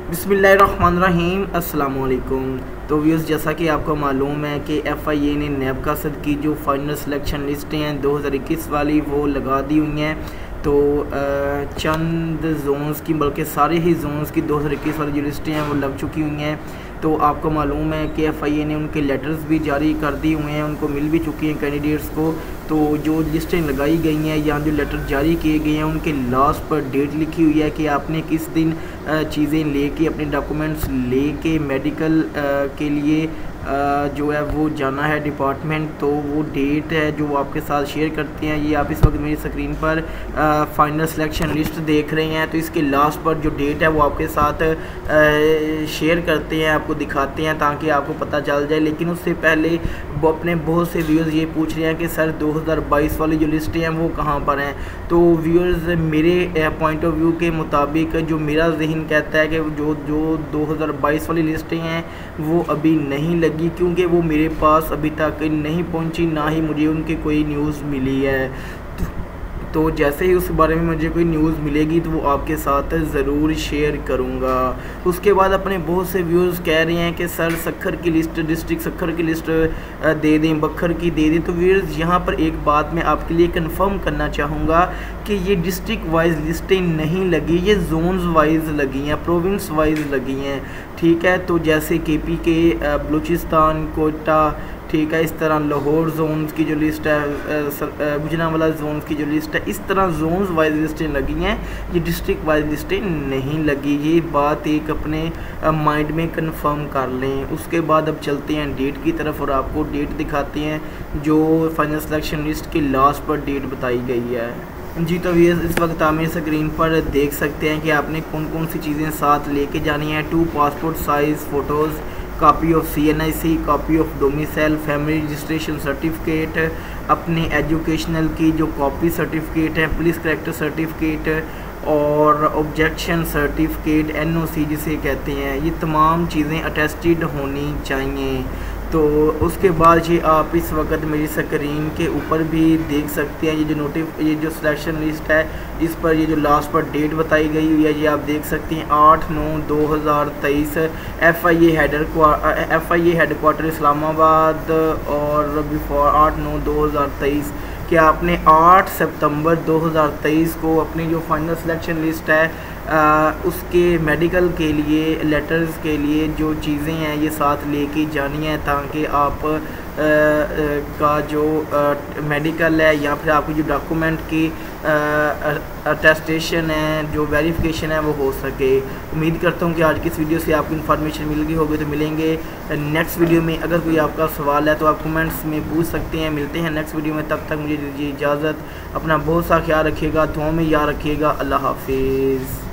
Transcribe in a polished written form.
बिस्मिल्लाहिर्रहमानिर्रहीम अस्सलाम वालेकुम। तो व्यूअर्स, जैसा कि आपको मालूम है कि FIA ने नैब का सद की जो फाइनल सिलेक्शन लिस्टें हैं 2021 वाली वो लगा दी हुई हैं। तो चंद जोन्स की बल्कि सारे ही जोन्स की 2021 वाली जो लिस्टें हैं वो लग चुकी हुई हैं। तो आपको मालूम है कि FIA ने उनके लेटर्स भी जारी कर दिए हुए हैं, उनको मिल भी चुकी हैं कैंडिडेट्स को। तो जो लिस्टें लगाई गई हैं या जो लेटर जारी किए गए हैं उनके लास्ट पर डेट लिखी हुई है कि आपने किस दिन चीज़ें लेके अपने डॉक्यूमेंट्स लेके मेडिकल के लिए जो है वो जाना है डिपार्टमेंट। तो वो डेट है जो आपके साथ शेयर करते हैं। ये आप इस वक्त मेरी स्क्रीन पर फाइनल सिलेक्शन लिस्ट देख रहे हैं। तो इसके लास्ट पर जो डेट है वो आपके साथ शेयर करते हैं, आपको दिखाते हैं ताकि आपको पता चल जाए। लेकिन उससे पहले वो अपने बहुत से व्यूअर्स ये पूछ रहे हैं कि सर 2022 वाली जो लिस्टें हैं वो कहाँ पर हैं। तो व्यूअर्स, मेरे पॉइंट ऑफ व्यू के मुताबिक जो मेरा जहन कहता है कि जो 2022 वाली लिस्टें हैं वो अभी नहीं लगी, क्योंकि वो मेरे पास अभी तक नहीं पहुंची, ना ही मुझे उनकी कोई न्यूज़ मिली है। तो जैसे ही उस बारे में मुझे कोई न्यूज़ मिलेगी तो वो आपके साथ ज़रूर शेयर करूँगा। उसके बाद अपने बहुत से व्यूअर्स कह रहे हैं कि सर सक्खर की लिस्ट, डिस्ट्रिक्ट सक्खर की लिस्ट दे दें, बखर की दे दें। तो व्यूअर्स, यहाँ पर एक बात मैं आपके लिए कंफर्म करना चाहूँगा कि ये डिस्ट्रिक्ट वाइज लिस्टें नहीं लगी, ये जोन्स वाइज लगी हैं, प्रोविंस वाइज लगी हैं। ठीक है, तो जैसे KP के बलूचिस्तान, कोटा, ठीक है, इस तरह लाहौर जोन्स की जो लिस्ट है, गुजरांवाला जोन्स की जो लिस्ट है, इस तरह जोन्स वाइज लिस्टें लगी हैं, ये डिस्ट्रिक्ट वाइज लिस्टें नहीं लगी। ये बात एक अपने माइंड में कंफर्म कर लें। उसके बाद अब चलते हैं डेट की तरफ और आपको डेट दिखाते हैं जो फाइनल सिलेक्शन लिस्ट की लास्ट पर डेट बताई गई है। जी, तो ये इस वक्त आप मेरी स्क्रीन पर देख सकते हैं कि आपने कौन कौन सी चीज़ें साथ लेके जानी है। 2 passport size photos, copy of CNIC, copy of domicile, family registration certificate, अपने एजुकेशनल की जो कॉपी सर्टिफिकेट है, पुलिस करेक्टर सर्टिफिकेट और ऑब्जेक्शन सर्टिफिकेट, NOC जिसे कहते हैं, ये तमाम चीज़ें अटेस्टेड होनी चाहिए। तो उसके बाद ये आप इस वक्त मेरी स्क्रीन के ऊपर भी देख सकते हैं ये जो सिलेक्शन लिस्ट है, इस पर ये जो लास्ट पर डेट बताई गई हुई है, ये आप देख सकते हैं 8/9/2023 FIA हेडक्वार्टर इस्लामाबाद। और बिफोर 8/9/2023 कि आपने 8 सितंबर 2023 को अपनी जो फाइनल सिलेक्शन लिस्ट है उसके मेडिकल के लिए, लेटर्स के लिए जो चीज़ें हैं ये साथ लेके जानी है ताकि आप का जो मेडिकल है या फिर आपकी जो डॉक्यूमेंट की अटेस्टेशन है, जो वेरिफिकेशन है वो हो सके। उम्मीद करता हूँ कि आज की इस वीडियो से आपको इन्फॉर्मेशन मिल गई होगी। तो मिलेंगे नेक्स्ट वीडियो में। अगर कोई आपका सवाल है तो आप कमेंट्स में पूछ सकते हैं। मिलते हैं नेक्स्ट वीडियो में, तब तक मुझे दीजिए इजाज़त। अपना बहुत सा ख्याल रखिएगा, दुआ में याद रखिएगा। अल्लाह हाफिज़।